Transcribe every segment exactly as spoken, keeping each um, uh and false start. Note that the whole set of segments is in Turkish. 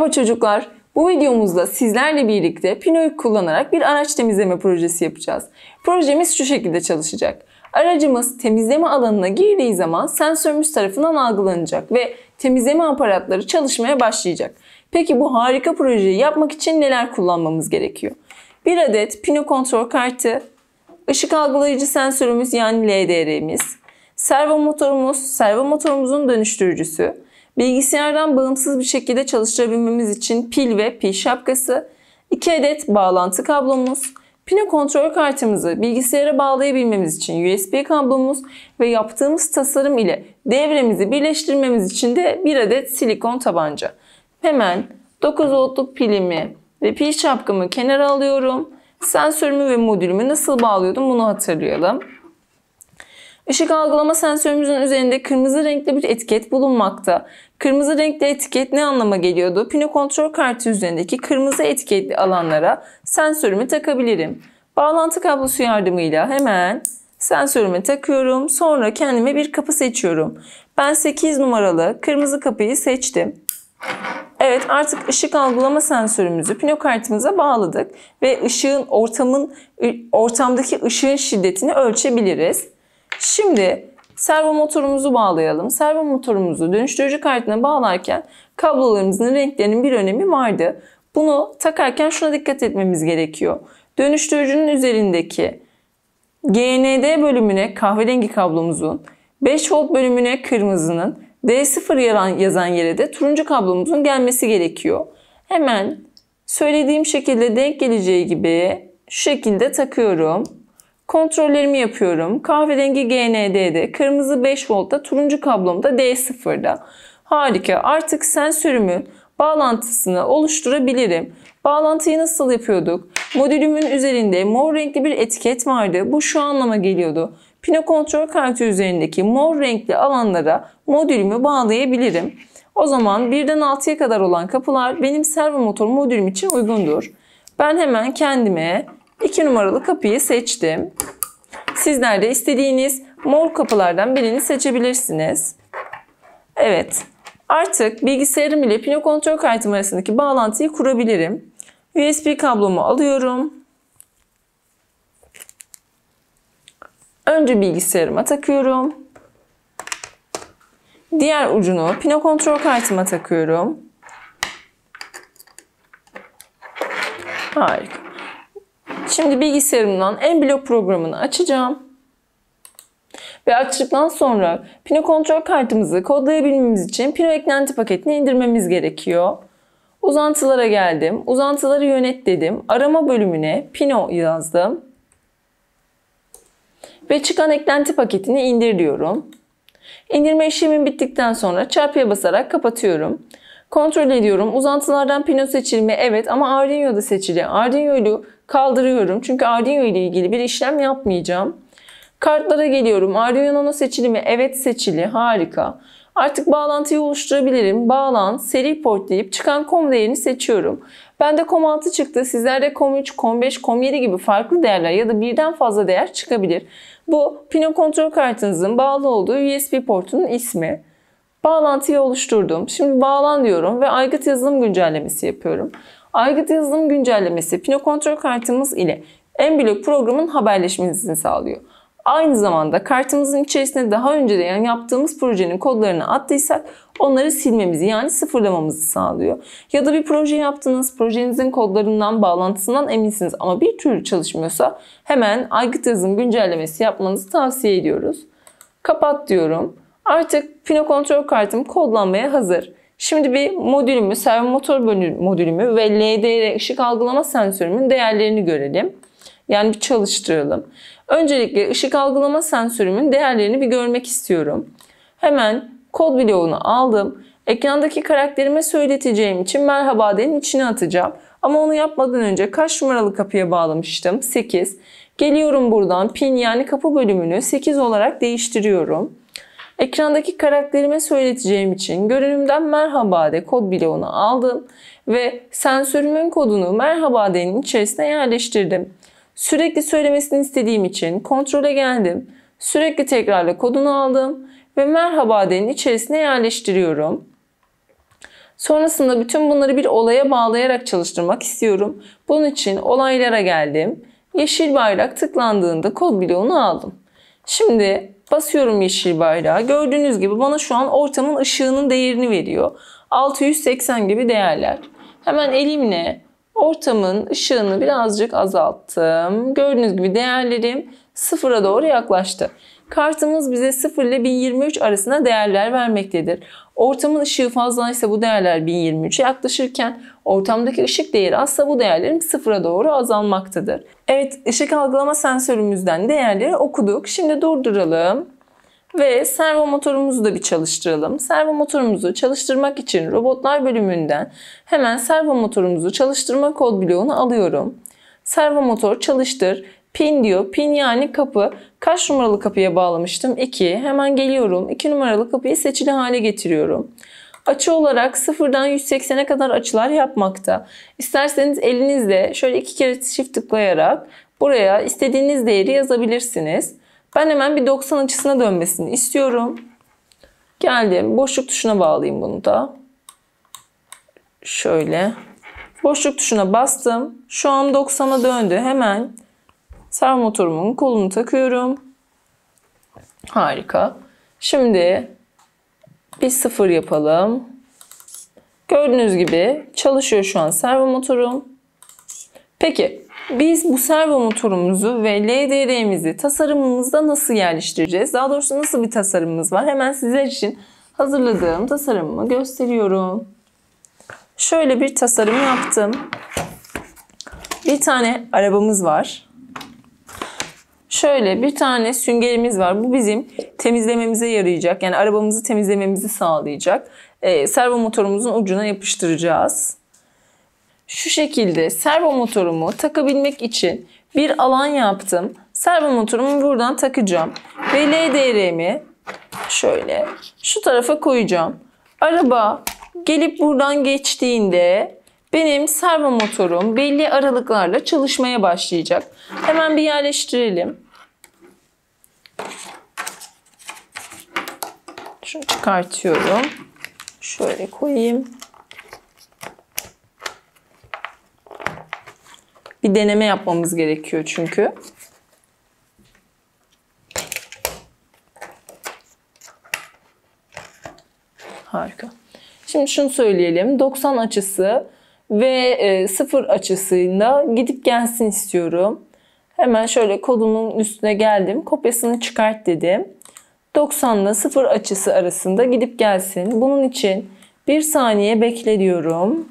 Merhaba çocuklar. Bu videomuzda sizlerle birlikte Pino'yu kullanarak bir araç temizleme projesi yapacağız. Projemiz şu şekilde çalışacak. Aracımız temizleme alanına girdiği zaman sensörümüz tarafından algılanacak ve temizleme aparatları çalışmaya başlayacak. Peki bu harika projeyi yapmak için neler kullanmamız gerekiyor? Bir adet Pino kontrol kartı, ışık algılayıcı sensörümüz yani L D R'miz, servo motorumuz, servo motorumuzun dönüştürücüsü, bilgisayardan bağımsız bir şekilde çalıştırabilmemiz için pil ve pil şapkası, iki adet bağlantı kablomuz, Pino kontrol kartımızı bilgisayara bağlayabilmemiz için U S B kablomuz ve yaptığımız tasarım ile devremizi birleştirmemiz için de bir adet silikon tabanca. Hemen dokuz voltluk pilimi ve pil şapkamı kenara alıyorum. Sensörümü ve modülümü nasıl bağlıyordum bunu hatırlayalım. Işık algılama sensörümüzün üzerinde kırmızı renkli bir etiket bulunmakta. Kırmızı renkli etiket ne anlama geliyordu? Pino kontrol kartı üzerindeki kırmızı etiketli alanlara sensörümü takabilirim. Bağlantı kablosu yardımıyla hemen sensörümü takıyorum. Sonra kendime bir kapı seçiyorum. Ben sekiz numaralı kırmızı kapıyı seçtim. Evet, artık ışık algılama sensörümüzü Pino kartımıza bağladık ve ışığın ortamın ortamdaki ışığın şiddetini ölçebiliriz. Şimdi servo motorumuzu bağlayalım. Servo motorumuzu dönüştürücü kartına bağlarken kablolarımızın renklerinin bir önemi vardı. Bunu takarken şuna dikkat etmemiz gerekiyor. Dönüştürücünün üzerindeki G N D bölümüne kahverengi kablomuzun, beş volt bölümüne kırmızının, D sıfır yazan yere de turuncu kablomuzun gelmesi gerekiyor. Hemen söylediğim şekilde denk geleceği gibi şu şekilde takıyorum. Kontrollerimi yapıyorum. Kahverengi G N D'de, kırmızı beş voltta, turuncu kablomda D sıfırda. Harika. Artık sensörümün bağlantısını oluşturabilirim. Bağlantıyı nasıl yapıyorduk? Modülümün üzerinde mor renkli bir etiket vardı. Bu şu anlama geliyordu. Pino kontrol kartı üzerindeki mor renkli alanlara modülümü bağlayabilirim. O zaman birden altıya kadar olan kapılar benim servo motor modülüm için uygundur. Ben hemen kendime iki numaralı kapıyı seçtim. Sizler de istediğiniz mor kapılardan birini seçebilirsiniz. Evet. Artık bilgisayarım ile Pino kontrol kartım arasındaki bağlantıyı kurabilirim. U S B kablomu alıyorum. Önce bilgisayarıma takıyorum. Diğer ucunu Pino kontrol kartıma takıyorum. Harika. Şimdi bilgisayarımdan M-Block programını açacağım. Ve açtıktan sonra Pino kontrol kartımızı kodlayabilmemiz için Pino eklenti paketini indirmemiz gerekiyor. Uzantılara geldim. Uzantıları yönet dedim. Arama bölümüne Pino yazdım. Ve çıkan eklenti paketini indir diyorum. İndirme işlemim bittikten sonra çarpıya basarak kapatıyorum. Kontrol ediyorum. Uzantılardan Pino seçilme evet ama Arduino'da seçili. Arduino'yu kaldırıyorum çünkü Arduino ile ilgili bir işlem yapmayacağım. Kartlara geliyorum. Arduino'nun seçili mi? Evet seçili. Harika. Artık bağlantıyı oluşturabilirim. Bağlan, seri port deyip çıkan com değerini seçiyorum. Bende com altı çıktı. Sizlerde com üç, com beş, com yedi gibi farklı değerler ya da birden fazla değer çıkabilir. Bu Pino kontrol kartınızın bağlı olduğu U S B portunun ismi. Bağlantıyı oluşturdum. Şimdi bağlan diyorum ve aygıt yazılım güncellemesi yapıyorum. Aygıt yazılım güncellemesi Pino kontrol kartımız ile M-Block programın haberleşmesini sağlıyor. Aynı zamanda kartımızın içerisine daha önceden yaptığımız projenin kodlarını attıysak onları silmemizi yani sıfırlamamızı sağlıyor. Ya da bir proje yaptınız, projenizin kodlarından, bağlantısından eminsiniz ama bir türlü çalışmıyorsa hemen aygıt yazılım güncellemesi yapmanızı tavsiye ediyoruz. Kapat diyorum. Artık Pino kontrol kartım kodlanmaya hazır. Şimdi bir modülümü, servo motor modülümü ve L D R ışık algılama sensörümün değerlerini görelim. Yani bir çalıştıralım. Öncelikle ışık algılama sensörümün değerlerini bir görmek istiyorum. Hemen kod bloğunu aldım. Ekrandaki karakterime söyleteceğim için merhaba denin içine atacağım. Ama onu yapmadan önce kaç numaralı kapıya bağlamıştım? sekiz. Geliyorum buradan pin yani kapı bölümünü sekiz olarak değiştiriyorum. Ekrandaki karakterime söyleteceğim için görünümden merhaba de kod bloğunu aldım ve sensörümün kodunu merhaba denin içerisine yerleştirdim. Sürekli söylemesini istediğim için kontrole geldim. Sürekli tekrarla kodunu aldım ve merhaba denin içerisine yerleştiriyorum. Sonrasında bütün bunları bir olaya bağlayarak çalıştırmak istiyorum. Bunun için olaylara geldim. Yeşil bayrak tıklandığında kod bloğunu aldım. Şimdi basıyorum yeşil bayrağı. Gördüğünüz gibi bana şu an ortamın ışığının değerini veriyor. altı yüz seksen gibi değerler. Hemen elimle ortamın ışığını birazcık azalttım. Gördüğünüz gibi değerlerim sıfıra doğru yaklaştı. Kartımız bize sıfır ile bin yirmi üç arasında değerler vermektedir. Ortamın ışığı fazlaysa bu değerler bin yirmi üçe yaklaşırken ortamdaki ışık değeri azsa bu değerlerim sıfıra doğru azalmaktadır. Evet, ışık algılama sensörümüzden değerleri okuduk. Şimdi durduralım ve servo motorumuzu da bir çalıştıralım. Servo motorumuzu çalıştırmak için robotlar bölümünden hemen servo motorumuzu çalıştırma kod bloğunu alıyorum. Servo motor çalıştır. Pin diyor. Pin yani kapı. Kaç numaralı kapıya bağlamıştım? iki. Hemen geliyorum. iki numaralı kapıyı seçili hale getiriyorum. Açı olarak sıfırdan yüz seksene kadar açılar yapmakta. İsterseniz elinizle şöyle iki kere çift tıklayarak buraya istediğiniz değeri yazabilirsiniz. Ben hemen bir doksan açısına dönmesini istiyorum. Geldim. Boşluk tuşuna bağlayayım bunu da. Şöyle. Boşluk tuşuna bastım. Şu an doksana döndü. Hemen servo motorumun kolunu takıyorum. Harika. Şimdi bir sıfır yapalım. Gördüğünüz gibi çalışıyor şu an servo motorum. Peki biz bu servo motorumuzu ve L D R'mizi tasarımımızda nasıl yerleştireceğiz? Daha doğrusu nasıl bir tasarımımız var? Hemen sizler için hazırladığım tasarımımı gösteriyorum. Şöyle bir tasarım yaptım. Bir tane arabamız var. Şöyle bir tane süngerimiz var. Bu bizim temizlememize yarayacak. Yani arabamızı temizlememizi sağlayacak. Ee, servo motorumuzun ucuna yapıştıracağız. Şu şekilde servo motorumu takabilmek için bir alan yaptım. Servo motorumu buradan takacağım. Ve L D R'mi şöyle şu tarafa koyacağım. Araba gelip buradan geçtiğinde benim servo motorum belli aralıklarla çalışmaya başlayacak. Hemen bir yerleştirelim. Şunu çıkartıyorum. Şöyle koyayım. Bir deneme yapmamız gerekiyor çünkü. Harika. Şimdi şunu söyleyelim. doksan açısı ve sıfır açısıyla gidip gelsin istiyorum. Hemen şöyle kodumun üstüne geldim. Kopyasını çıkart dedim. doksan ile sıfır açısı arasında gidip gelsin. Bunun için bir saniye bekle diyorum.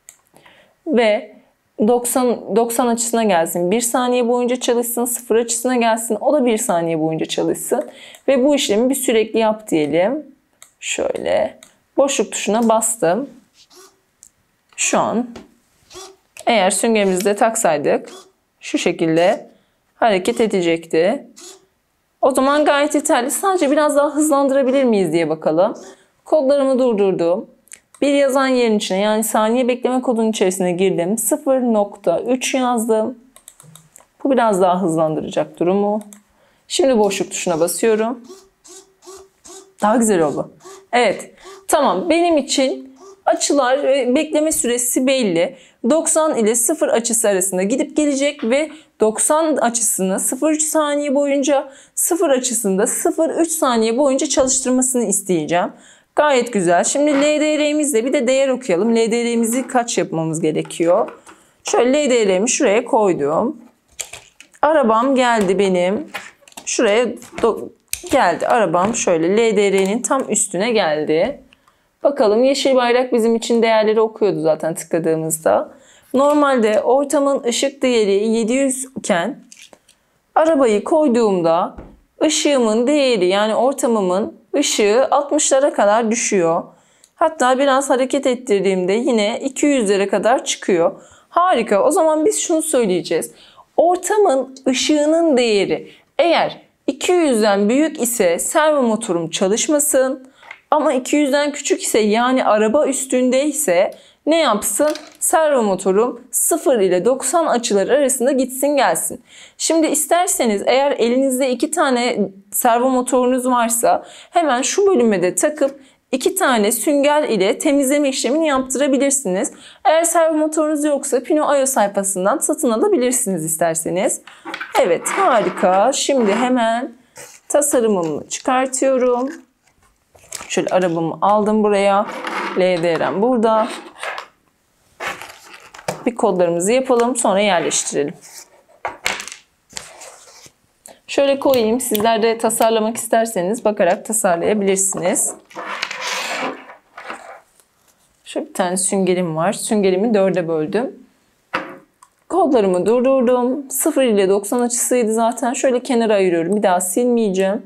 Ve doksan, doksan açısına gelsin. bir saniye boyunca çalışsın. sıfır açısına gelsin. O da bir saniye boyunca çalışsın. Ve bu işlemi bir sürekli yap diyelim. Şöyle boşluk tuşuna bastım. Şu an eğer süngerimizi de taksaydık şu şekilde hareket edecekti. O zaman gayet yeterli. Sadece biraz daha hızlandırabilir miyiz diye bakalım. Kodlarımı durdurdum. Bir yazan yerin içine yani saniye bekleme kodunun içerisine girdim. sıfır nokta üç yazdım. Bu biraz daha hızlandıracak durumu. Şimdi boşluk tuşuna basıyorum. Daha güzel oldu. Evet. Tamam. Benim için açılar ve bekleme süresi belli. doksan ile sıfır açısı arasında gidip gelecek ve doksan açısını sıfır virgül üç saniye boyunca, sıfır açısında sıfır virgül üç saniye boyunca çalıştırmasını isteyeceğim. Gayet güzel. Şimdi L D R'mizle bir de değer okuyalım. L D R'mizi kaç yapmamız gerekiyor? Şöyle L D R'mi şuraya koydum. Arabam geldi benim. Şuraya geldi arabam. Şöyle L D R'nin tam üstüne geldi. Bakalım yeşil bayrak bizim için değerleri okuyordu zaten tıkladığımızda. Normalde ortamın ışık değeri yedi yüz iken arabayı koyduğumda ışığımın değeri yani ortamımın ışığı altmışlara kadar düşüyor. Hatta biraz hareket ettirdiğimde yine iki yüzlere kadar çıkıyor. Harika. O zaman biz şunu söyleyeceğiz. Ortamın ışığının değeri eğer iki yüzden büyük ise servo motorum çalışmasın. Ama iki yüzden küçük ise yani araba üstündeyse ne yapsın? Servo motorum sıfır ile doksan açıları arasında gitsin gelsin. Şimdi isterseniz eğer elinizde iki tane servo motorunuz varsa hemen şu bölüme de takıp iki tane sünger ile temizleme işlemini yaptırabilirsiniz. Eğer servo motorunuz yoksa Pino.io sayfasından satın alabilirsiniz isterseniz. Evet, harika. Şimdi hemen tasarımımı çıkartıyorum. Şöyle arabamı aldım buraya. L D R M burada. Bir kodlarımızı yapalım, sonra yerleştirelim. Şöyle koyayım. Sizler de tasarlamak isterseniz bakarak tasarlayabilirsiniz. Şöyle bir tane süngerim var. Süngerimi dörde böldüm. Kodlarımı durdurdum. sıfır ile doksan açısıydı zaten. Şöyle kenara ayırıyorum. Bir daha silmeyeceğim.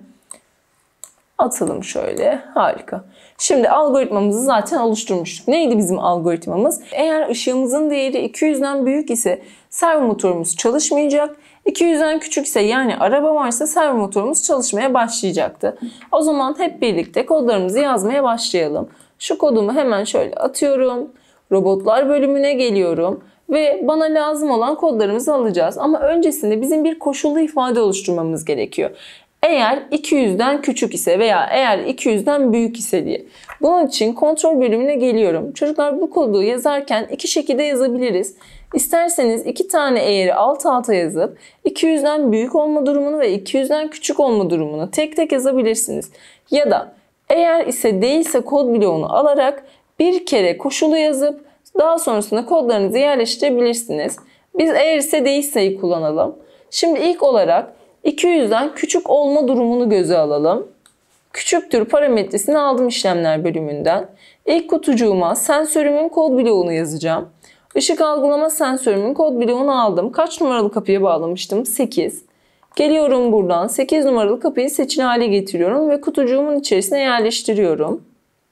Atalım şöyle. Harika. Şimdi algoritmamızı zaten oluşturmuştuk. Neydi bizim algoritmamız? Eğer ışığımızın değeri iki yüzden büyük ise servo motorumuz çalışmayacak. iki yüzden küçük ise, yani araba varsa, servo motorumuz çalışmaya başlayacaktı. O zaman hep birlikte kodlarımızı yazmaya başlayalım. Şu kodumu hemen şöyle atıyorum. Robotlar bölümüne geliyorum. Ve bana lazım olan kodlarımızı alacağız. Ama öncesinde bizim bir koşullu ifade oluşturmamız gerekiyor. Eğer iki yüzden küçük ise veya eğer iki yüzden büyük ise diye. Bunun için kontrol bölümüne geliyorum. Çocuklar, bu kodu yazarken iki şekilde yazabiliriz. İsterseniz iki tane eğeri alt alta yazıp iki yüzden büyük olma durumunu ve iki yüzden küçük olma durumunu tek tek yazabilirsiniz. Ya da eğer ise değilse kod bloğunu alarak bir kere koşulu yazıp daha sonrasında kodlarınızı yerleştirebilirsiniz. Biz eğer ise değilse'yi kullanalım. Şimdi ilk olarak iki yüzden küçük olma durumunu göze alalım. Küçüktür parametresini aldım işlemler bölümünden. İlk kutucuğuma sensörümün kod bloğunu yazacağım. Işık algılama sensörümün kod bloğunu aldım. Kaç numaralı kapıya bağlamıştım? sekiz. Geliyorum buradan sekiz numaralı kapıyı seçili hale getiriyorum ve kutucuğumun içerisine yerleştiriyorum.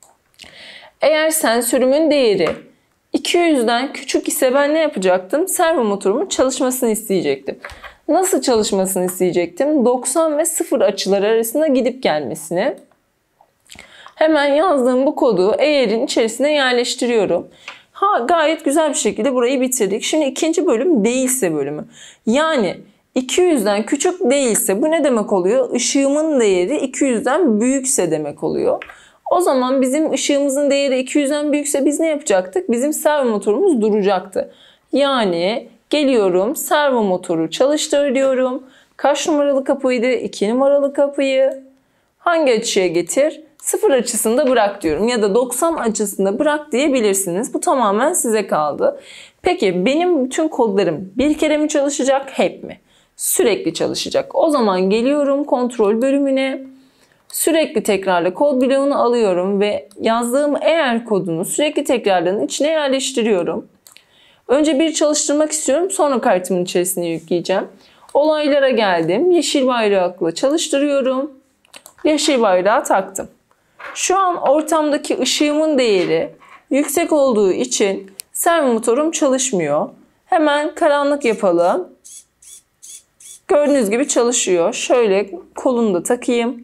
Eğer sensörümün değeri iki yüzden küçük ise ben ne yapacaktım? Servo motorumun çalışmasını isteyecektim. Nasıl çalışmasını isteyecektim? doksan ve sıfır açılar arasında gidip gelmesini. Hemen yazdığım bu kodu eğerin içerisine yerleştiriyorum. Ha, gayet güzel bir şekilde burayı bitirdik. Şimdi ikinci bölüm değilse bölümü. Yani iki yüzden küçük değilse bu ne demek oluyor? Işığımın değeri iki yüzden büyükse demek oluyor. O zaman bizim ışığımızın değeri iki yüzden büyükse biz ne yapacaktık? Bizim servo motorumuz duracaktı. Yani geliyorum, servo motoru çalıştır diyorum. Kaç numaralı kapıydı? iki numaralı kapıyı. Hangi açıya getir? sıfır açısında bırak diyorum. Ya da doksan açısında bırak diyebilirsiniz. Bu tamamen size kaldı. Peki benim bütün kodlarım bir kere mi çalışacak? Hep mi? Sürekli çalışacak. O zaman geliyorum kontrol bölümüne. Sürekli tekrarla kod bloğunu alıyorum ve yazdığım eğer kodunu sürekli tekrarların içine yerleştiriyorum. Önce bir çalıştırmak istiyorum, sonra kartımın içerisine yükleyeceğim. Olaylara geldim. Yeşil bayrakla çalıştırıyorum. Yeşil bayrağı taktım. Şu an ortamdaki ışığımın değeri yüksek olduğu için servo motorum çalışmıyor. Hemen karanlık yapalım. Gördüğünüz gibi çalışıyor. Şöyle kolunu da takayım.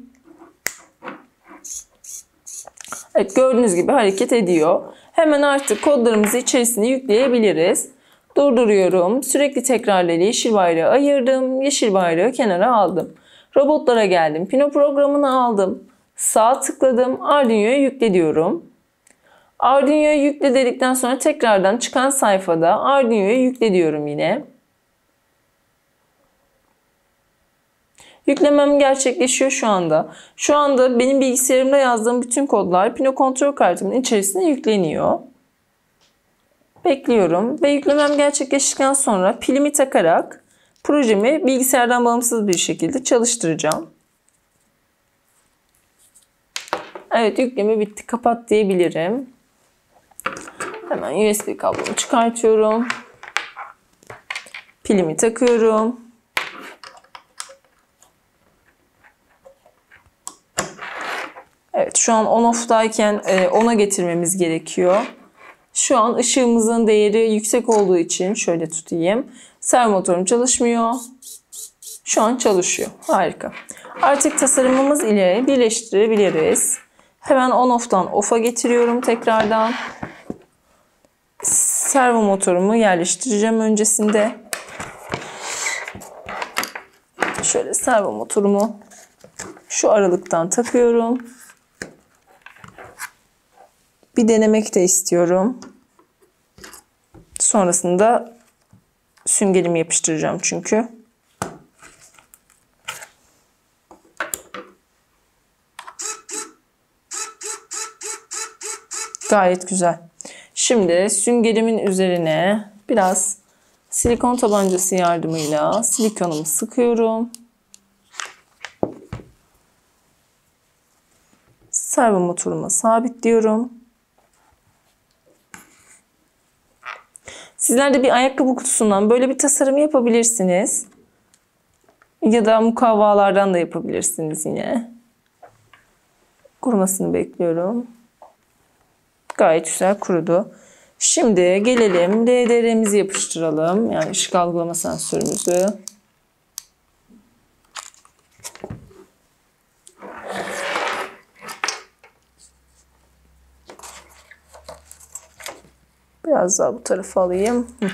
Evet, gördüğünüz gibi hareket ediyor. Hemen artık kodlarımızı içerisine yükleyebiliriz. Durduruyorum. Sürekli tekrarları yeşil bayrağı ayırdım. Yeşil bayrağı kenara aldım. Robotlara geldim. Pino programını aldım. Sağ tıkladım. Arduino'ya yükle diyorum. Arduino'ya yükle dedikten sonra tekrardan çıkan sayfada Arduino'ya yükle diyorum yine. Yüklemem gerçekleşiyor şu anda. Şu anda benim bilgisayarımda yazdığım bütün kodlar Pino kontrol kartımın içerisine yükleniyor. Bekliyorum ve yüklemem gerçekleştikten sonra pilimi takarak projemi bilgisayardan bağımsız bir şekilde çalıştıracağım. Evet, yükleme bitti. Kapat diyebilirim. Hemen U S B kablomu çıkartıyorum. Pilimi takıyorum. Evet, şu an on off'tayken on'a getirmemiz gerekiyor. Şu an ışığımızın değeri yüksek olduğu için şöyle tutayım. Servo motorum çalışmıyor. Şu an çalışıyor. Harika. Artık tasarımımız ile birleştirebiliriz. Hemen on off'tan off'a getiriyorum tekrardan. Servo motorumu yerleştireceğim öncesinde. Şöyle servo motorumu şu aralıktan takıyorum. bir denemek de istiyorum. Sonrasında süngerimi yapıştıracağım çünkü. Gayet güzel. Şimdi süngerimin üzerine biraz silikon tabancası yardımıyla silikonumu sıkıyorum. Servo motoruma sabitliyorum. Sizler de bir ayakkabı kutusundan böyle bir tasarım yapabilirsiniz. Ya da mukavvalardan da yapabilirsiniz yine. Kurumasını bekliyorum. Gayet güzel kurudu. Şimdi gelelim L D R'mizi yapıştıralım. Yani ışık algılama sensörümüzü. Biraz daha bu tarafa alayım. Hı.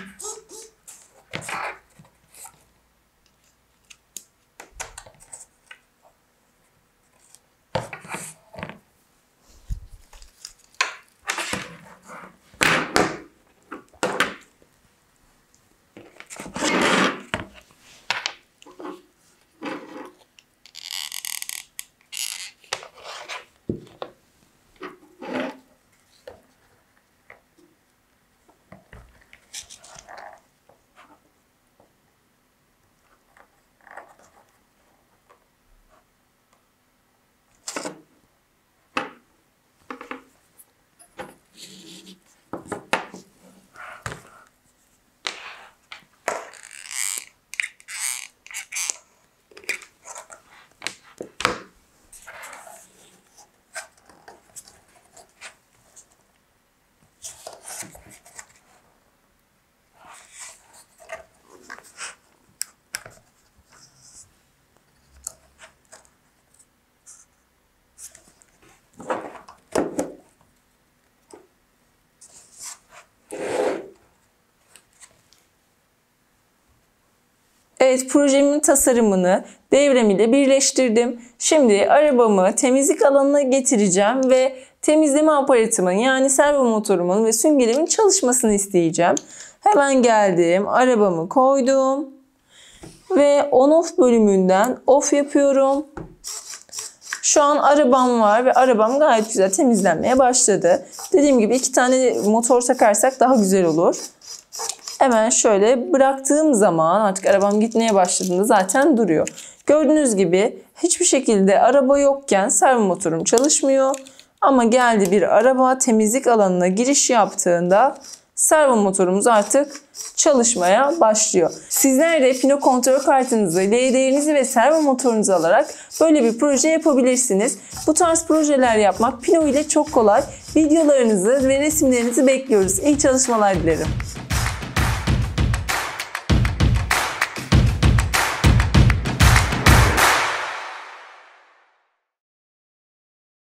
Evet, projemin tasarımını devrem ile birleştirdim. Şimdi arabamı temizlik alanına getireceğim ve temizleme aparatımın yani servo motorumun ve süngerimin çalışmasını isteyeceğim. Hemen geldim, arabamı koydum ve on-off bölümünden off yapıyorum. Şu an arabam var ve arabam gayet güzel temizlenmeye başladı. Dediğim gibi iki tane motor takarsak daha güzel olur. Hemen şöyle bıraktığım zaman artık arabam gitmeye başladığında zaten duruyor. Gördüğünüz gibi hiçbir şekilde araba yokken servo motorum çalışmıyor. Ama geldi bir araba temizlik alanına giriş yaptığında servo motorumuz artık çalışmaya başlıyor. Sizler de pino kontrol kartınızı, L E D'nizi ve servo motorunuzu alarak böyle bir proje yapabilirsiniz. Bu tarz projeler yapmak pino ile çok kolay. Videolarınızı ve resimlerinizi bekliyoruz. İyi çalışmalar dilerim.